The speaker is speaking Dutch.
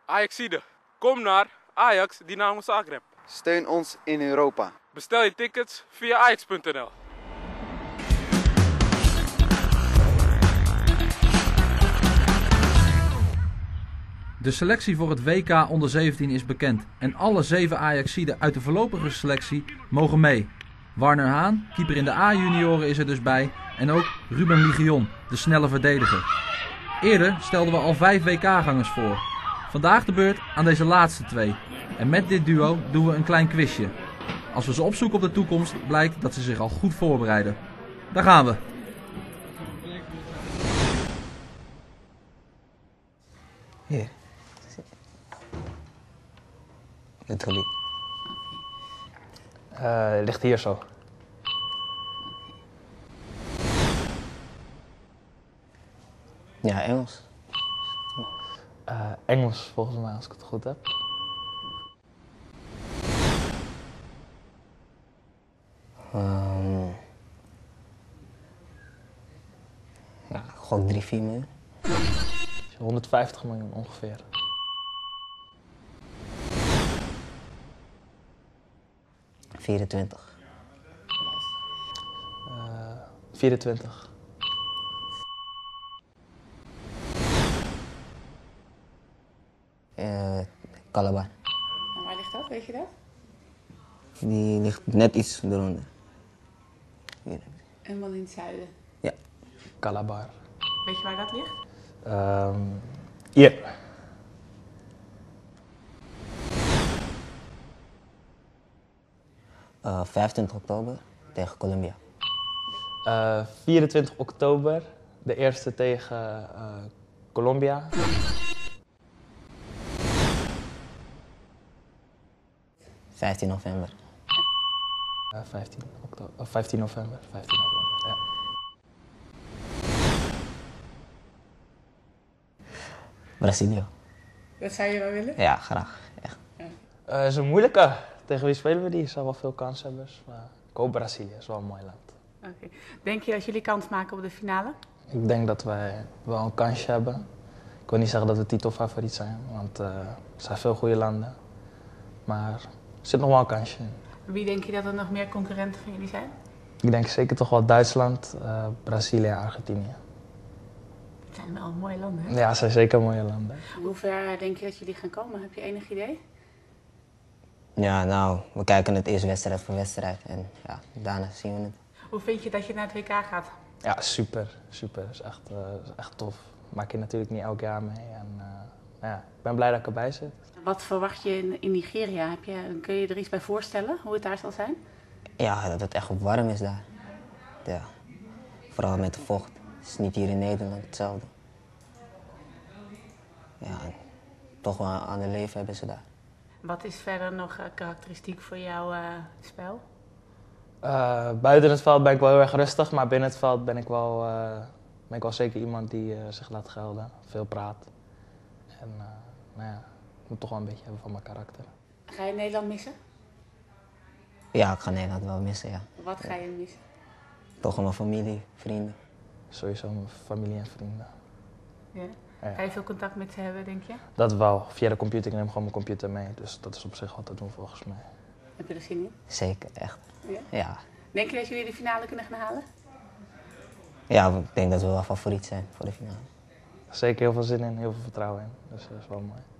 Ajaxide, kom naar Ajax Dynamo Zagreb. Steun ons in Europa. Bestel je tickets via ajax.nl. De selectie voor het WK onder 17 is bekend en alle 7 Ajaxiden uit de voorlopige selectie mogen mee. Warner Haan, keeper in de A-junioren, is er dus bij en ook Ruben Ligion, de snelle verdediger. Eerder stelden we al 5 WK-gangers voor. Vandaag de beurt aan deze laatste 2. En met dit duo doen we een klein quizje. Als we ze opzoeken op de toekomst, blijkt dat ze zich al goed voorbereiden. Daar gaan we. Hier. Het gebied. Ligt hier zo. Ja, Engels. Engels volgens mij, als ik het goed heb. Ja, gok 3-4 miljoen. 150 miljoen ongeveer. Uh, 24. 24. Calabar. En waar ligt dat, weet je dat? Die ligt net iets eronder. Hier. Helemaal in het zuiden. Ja. Calabar. Weet je waar dat ligt? Hier. Uh, 25 oktober tegen Colombia. 24 oktober, de eerste tegen Colombia. 15 november. 15 november. Ja. Brazilië. Dat zou je wel willen? Ja, graag. Echt. Is een moeilijke. Tegen wie spelen we die? Zal wel veel kanshebbers. Maar ik hoop Brazilië, is wel een mooi land. Oké. Denk je dat jullie kans maken op de finale? Ik denk dat wij wel een kansje hebben. Ik wil niet zeggen dat we titelfavoriet zijn, want er zijn veel goede landen. Maar er zit nog wel een kansje in. Wie denk je dat er nog meer concurrenten van jullie zijn? Ik denk zeker toch wel Duitsland, Brazilië en Argentinië. Het zijn wel mooie landen, hè? Ja, het zijn zeker mooie landen. Hoe ver denk je dat jullie gaan komen? Heb je enig idee? Ja, nou, we kijken het eerst wedstrijd voor wedstrijd. En ja, daarna zien we het. Hoe vind je dat je naar het WK gaat? Ja, super. Super. Dat is echt tof. Maak je natuurlijk niet elk jaar mee. En ja, ik ben blij dat ik erbij zit. Wat verwacht je in Nigeria? Kun je er iets bij voorstellen, hoe het daar zal zijn? Ja, dat het echt warm is daar. Ja. Vooral met de vocht. Het is niet hier in Nederland hetzelfde. Ja, en toch wel aan de leven hebben ze daar. Wat is verder nog karakteristiek voor jouw spel? Buiten het veld ben ik wel heel erg rustig, maar binnen het veld ben ik wel zeker iemand die zich laat gelden. Veel praat. En nou ja, ik moet toch wel een beetje hebben van mijn karakter. Ga je Nederland missen? Ja, ik ga Nederland wel missen, ja. Wat ga je missen? Toch wel mijn familie, vrienden. Sowieso mijn familie en vrienden. Ja. Ja. Ga je veel contact met ze hebben, denk je? Dat wel. Via de computer. Ik neem gewoon mijn computer mee. Dus dat is op zich wat te doen volgens mij. Heb je er zin in? Zeker, echt. Ja? Ja. Denk je dat jullie de finale kunnen gaan halen? Ja, ik denk dat we wel favoriet zijn voor de finale. Zeker heel veel zin in, heel veel vertrouwen in. Dus dat is wel mooi.